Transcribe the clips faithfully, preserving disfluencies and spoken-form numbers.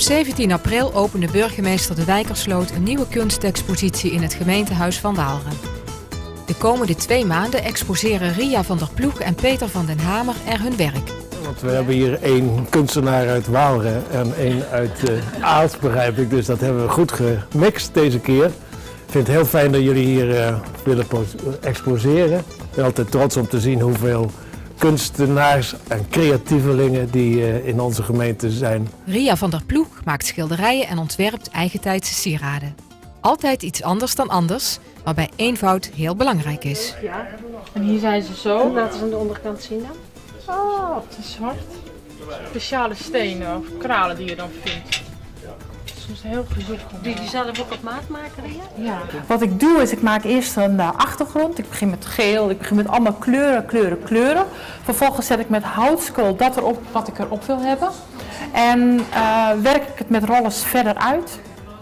zeventien april opende burgemeester De Wijkersloot een nieuwe kunstexpositie in het gemeentehuis van Waalre. De komende twee maanden exposeren Ria van der Ploeg en Peter van den Hamer er hun werk. Want we hebben hier één kunstenaar uit Waalre en één uit uh, Aalst, begrijp ik. Dus dat hebben we goed gemixt deze keer. Ik vind het heel fijn dat jullie hier uh, willen exposeren. Ik ben altijd trots om te zien hoeveel kunstenaars en creatievelingen die uh, in onze gemeente zijn. Ria van der Ploeg maakt schilderijen en ontwerpt eigentijdse sieraden. Altijd iets anders dan anders, waarbij eenvoud heel belangrijk is. Ja, en hier zijn ze zo. En laten we aan de onderkant zien dan. Oh, het is zwart. Speciale stenen of kralen die je dan vindt. Soms heel gezocht. Die je zelf ook op maat maken, Ria? Ja. Wat ik doe is, ik maak eerst een uh, achtergrond. Ik begin met geel, ik begin met allemaal kleuren, kleuren, kleuren. Vervolgens zet ik met houtskool dat erop wat ik erop wil hebben. En uh, werk ik het met rollers verder uit.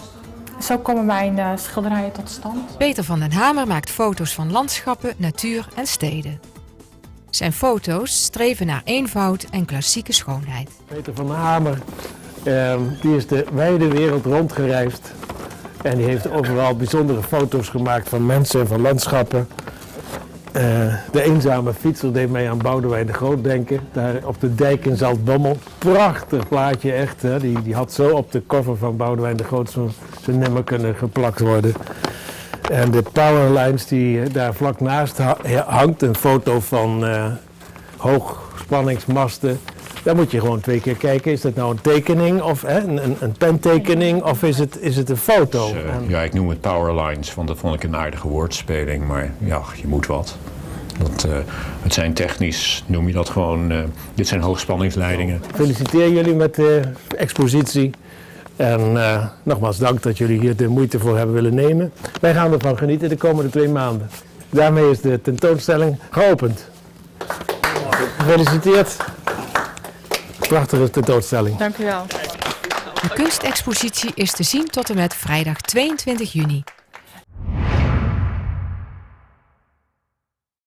Zo komen mijn uh, schilderijen tot stand. Peter van den Hamer maakt foto's van landschappen, natuur en steden. Zijn foto's streven naar eenvoud en klassieke schoonheid. Peter van den Hamer, eh, die is de wijde wereld rondgereisd. En die heeft overal bijzondere foto's gemaakt van mensen en van landschappen. Uh, de eenzame fietser deed mij aan Boudewijn de Groot denken. Daar op de dijk in Zaltbommel. Prachtig plaatje echt. Hè? Die, die had zo op de cover van Boudewijn de Groot zijn nummer kunnen geplakt worden. En de powerlines die daar vlak naast hangt. Een foto van uh, hoogspanningsmasten. Daar moet je gewoon twee keer kijken. Is dat nou een tekening of hè, een, een pentekening of is het, is het een foto? Dus, uh, ja, ik noem het powerlines, want dat vond ik een aardige woordspeling. Maar ja, je moet wat. Dat, uh, het zijn technisch, noem je dat gewoon, uh, dit zijn hoogspanningsleidingen. Ik feliciteer jullie met de expositie. En uh, nogmaals dank dat jullie hier de moeite voor hebben willen nemen. Wij gaan ervan genieten de komende twee maanden. Daarmee is de tentoonstelling geopend. Gefeliciteerd. Prachtige tentoonstelling. Dank u wel. De kunstexpositie is te zien tot en met vrijdag tweeëntwintig juni.